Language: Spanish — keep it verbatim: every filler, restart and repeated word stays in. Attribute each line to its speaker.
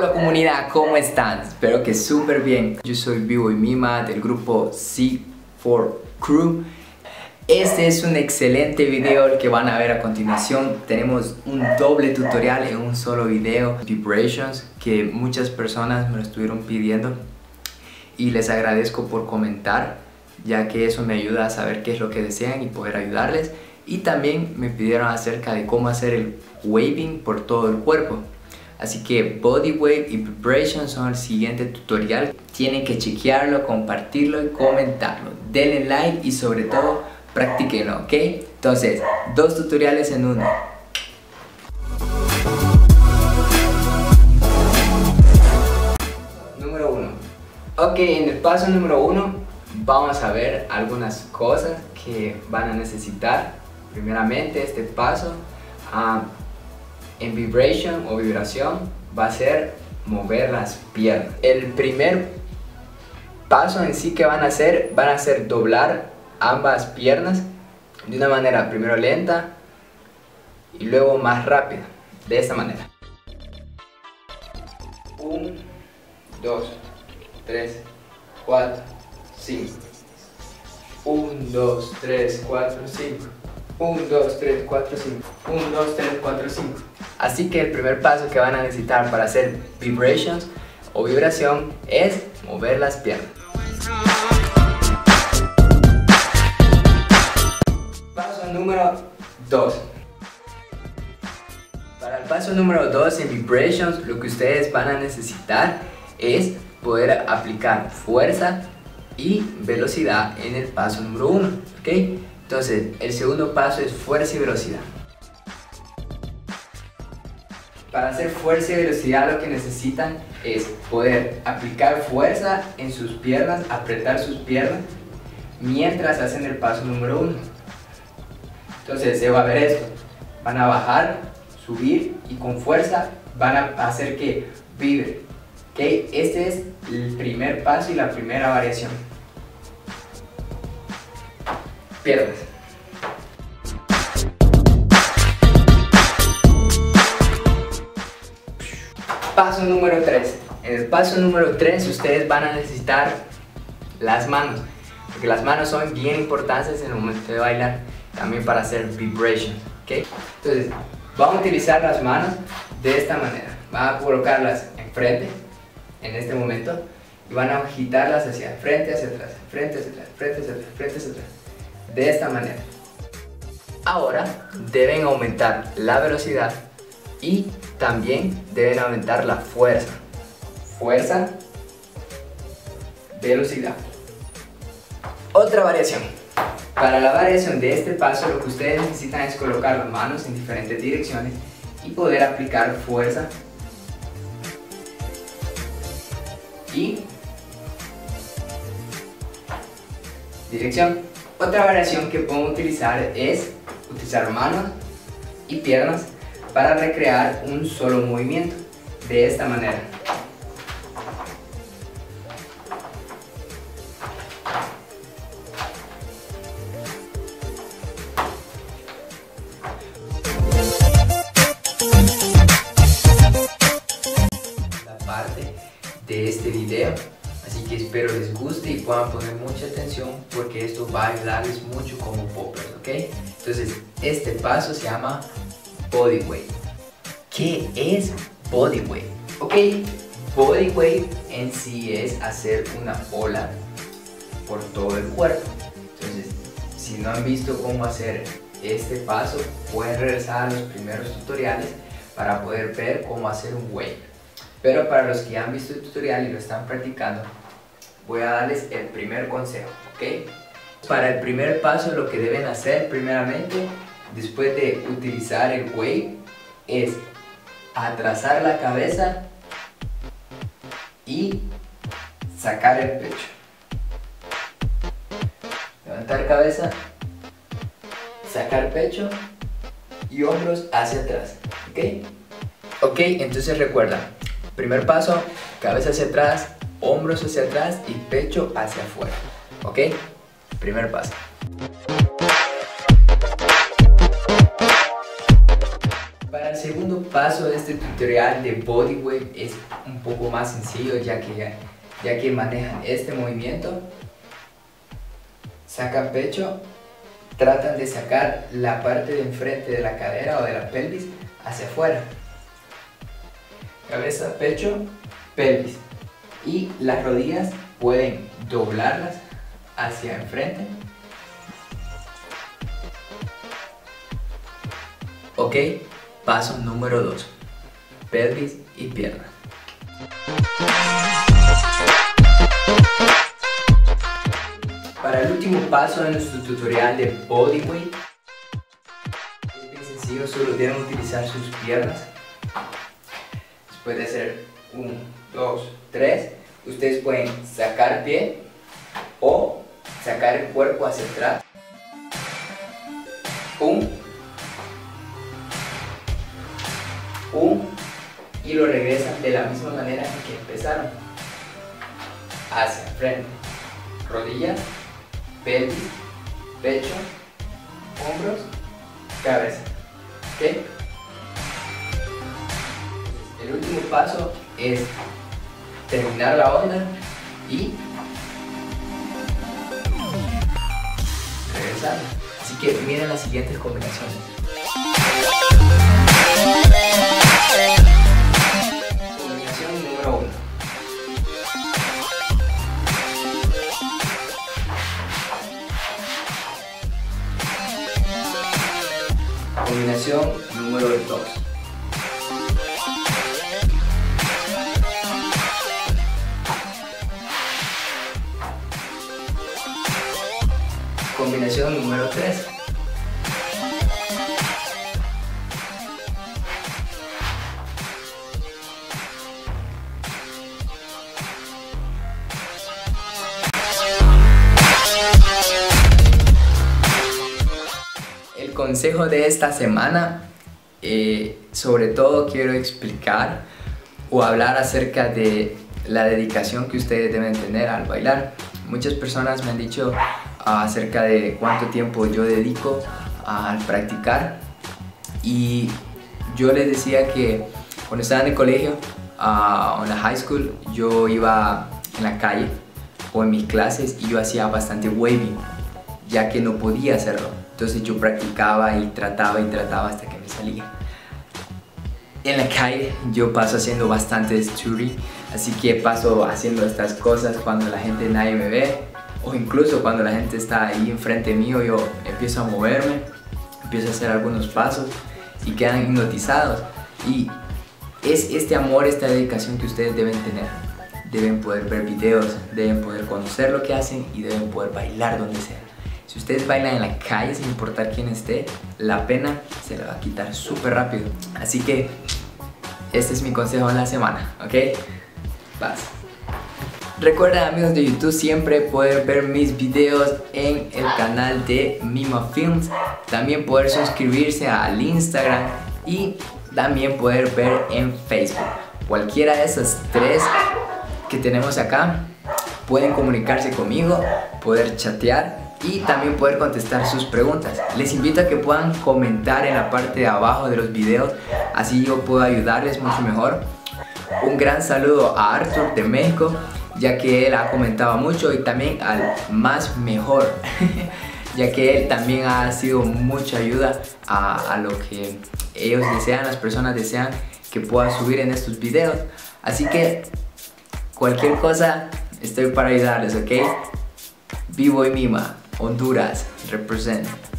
Speaker 1: Hola comunidad, ¿cómo están? Espero que súper bien. Yo soy B-Boy Mima del grupo C cuatro Crew. Este es un excelente video el que van a ver a continuación. Tenemos un doble tutorial en un solo video, Vibrations, que muchas personas me lo estuvieron pidiendo y les agradezco por comentar, ya que eso me ayuda a saber qué es lo que desean y poder ayudarles. Y también me pidieron acerca de cómo hacer el waving por todo el cuerpo. Así que Body Wave y Vibration son el siguiente tutorial. Tienen que chequearlo, compartirlo y comentarlo. Denle like y sobre todo practíquenlo, ¿ok? Entonces, dos tutoriales en uno. Número uno. Ok, en el paso número uno vamos a ver algunas cosas que van a necesitar. Primeramente, este paso uh, en vibration o vibración va a ser mover las piernas. El primer paso en sí que van a hacer, van a ser doblar ambas piernas de una manera primero lenta y luego más rápida, de esta manera. uno, dos, tres, cuatro, cinco. uno, dos, tres, cuatro, cinco. uno, dos, tres, cuatro, cinco. uno, dos, tres, cuatro, cinco. Así que el primer paso que van a necesitar para hacer vibrations o vibración es mover las piernas. Paso número dos. Para el paso número dos en vibrations, lo que ustedes van a necesitar es poder aplicar fuerza y velocidad en el paso número uno, ¿ok? Entonces, el segundo paso es fuerza y velocidad. Para hacer fuerza y velocidad lo que necesitan es poder aplicar fuerza en sus piernas, apretar sus piernas mientras hacen el paso número uno. Entonces se va a ver esto, van a bajar, subir y con fuerza van a hacer que vibre. ¿Okay? Este es el primer paso y la primera variación. Piernas. Paso número tres. En el paso número tres ustedes van a necesitar las manos, porque las manos son bien importantes en el momento de bailar, también para hacer vibration, ¿ok? Entonces, vamos a utilizar las manos de esta manera. Van a colocarlas enfrente, en este momento, y van a agitarlas hacia frente, hacia atrás, frente, hacia atrás, frente, hacia atrás, frente, hacia atrás, de esta manera. Ahora, deben aumentar la velocidad y también deben aumentar la fuerza. Fuerza, velocidad. Otra variación. Para la variación de este paso, lo que ustedes necesitan es colocar las manos en diferentes direcciones y poder aplicar fuerza y dirección. Otra variación que pueden utilizar es utilizar manos y piernas para recrear un solo movimiento, de esta manera. La parte de este video, así que espero les guste y puedan poner mucha atención porque esto va a ayudarles mucho como poppers, ¿ok? Entonces, este paso se llama Body Wave. ¿Qué es Body Wave? Ok, Body Wave en sí es hacer una ola por todo el cuerpo. Entonces, si no han visto cómo hacer este paso, pueden regresar a los primeros tutoriales para poder ver cómo hacer un wave. Pero para los que han visto el tutorial y lo están practicando, voy a darles el primer consejo, ¿ok? Para el primer paso, lo que deben hacer primeramente, después de utilizar el wave, es atrasar la cabeza y sacar el pecho. Levantar cabeza, sacar pecho y hombros hacia atrás, ¿ok? Ok, entonces recuerda, primer paso, cabeza hacia atrás, hombros hacia atrás y pecho hacia afuera, ¿ok? Primer paso. Para el segundo paso de este tutorial de bodyweight es un poco más sencillo, ya que, ya que manejan este movimiento. Sacan pecho, tratan de sacar la parte de enfrente de la cadera o de la pelvis hacia afuera. Cabeza, pecho, pelvis. Y las rodillas pueden doblarlas hacia enfrente. Ok, paso número dos. Pelvis y piernas. Para el último paso de nuestro tutorial de bodyweight, es bien sencillo, solo deben utilizar sus piernas. Después de hacer uno, dos, tres, ustedes pueden sacar pie o sacar el cuerpo hacia atrás. Un, un, y lo regresan de la misma manera en que empezaron. Hacia frente, rodillas, pelvis, pecho, hombros, cabeza. ¿Ok? El último paso es terminar la onda y regresar. Así que miren las siguientes combinaciones. Combinación número uno. Combinación número dos. Combinación número tres. El consejo de esta semana, eh, sobre todo quiero explicar o hablar acerca de la dedicación que ustedes deben tener al bailar. Muchas personas me han dicho uh, acerca de cuánto tiempo yo dedico uh, al practicar, y yo les decía que cuando estaba en el colegio, uh, en la high school, yo iba en la calle o en mis clases y yo hacía bastante waving, ya que no podía hacerlo. Entonces yo practicaba y trataba y trataba hasta que me salía. En la calle yo paso haciendo bastante story, así que paso haciendo estas cosas cuando la gente nadie me ve, o incluso cuando la gente está ahí enfrente mío, yo empiezo a moverme, empiezo a hacer algunos pasos y quedan hipnotizados. Y es este amor, esta dedicación que ustedes deben tener. Deben poder ver videos, deben poder conocer lo que hacen y deben poder bailar donde sea. Si ustedes bailan en la calle, sin importar quién esté, la pena se la va a quitar súper rápido. Así que este es mi consejo de la semana, ¿ok? Vas. Recuerden, amigos de YouTube, siempre poder ver mis videos en el canal de Mima Films. También poder suscribirse al Instagram y también poder ver en Facebook. Cualquiera de esas tres que tenemos acá, pueden comunicarse conmigo, poder chatear y también poder contestar sus preguntas. Les invito a que puedan comentar en la parte de abajo de los videos, así yo puedo ayudarles mucho mejor. Un gran saludo a Arthur de México, ya que él ha comentado mucho, y también al Más Mejor, ya que él también ha sido mucha ayuda a, a lo que ellos desean, las personas desean que pueda subir en estos videos. Así que cualquier cosa estoy para ayudarles, ¿ok? Vivo y Mima, Honduras, represent.